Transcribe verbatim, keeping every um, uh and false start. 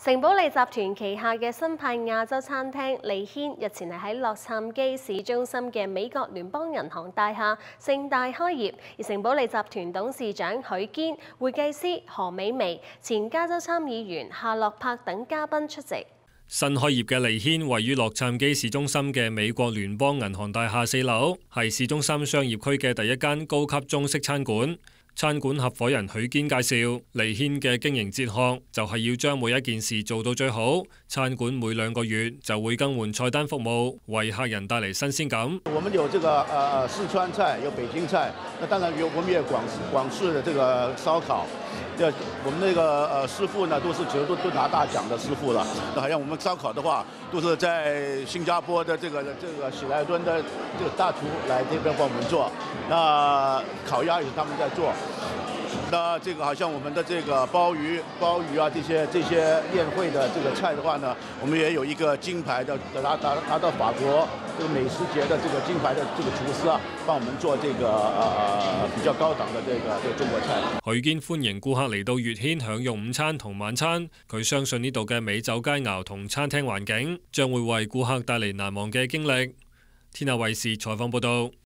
城堡利集團旗下嘅新派亞洲餐廳利軒日前係喺洛杉磯市中心嘅美國聯邦銀行大廈盛大開業，而城堡利集團董事長許堅、會計師何美薇、前加州參議員夏洛柏等嘉賓出席。 新開業嘅利軒位於洛杉磯市中心嘅美國聯邦銀行大廈四樓，係市中心商業區嘅第一間高級中式餐館。餐館合夥人許堅介紹，利軒嘅經營哲學就係要將每一件事做到最好。餐館每兩個月就會更換菜單服務，為客人帶嚟新鮮感。 我們有這個呃四川菜，有北京菜，那當然有我們也有廣廣式的這個燒烤。這我們那個呃師傅呢，都是其實都都拿大獎的師傅了。那好像我們燒烤的話，都是在新加坡的這個這個喜來登的這個大廚來這邊幫我們做。那烤鴨也是他們在做。那這個好像我們的這個鮑魚、鮑魚啊，這些這些宴會的這個菜的話呢，我們也有一個金牌的拿拿拿到法國這個美食節的這個金牌的這個廚師啊，幫我們做這個呃比較高檔的這個這個中國菜。 許堅歡迎顧客嚟到月軒享用午餐同晚餐，佢相信呢度嘅美酒佳肴同餐廳環境將會為顧客帶嚟難忘嘅經歷。天下衛視採訪報道。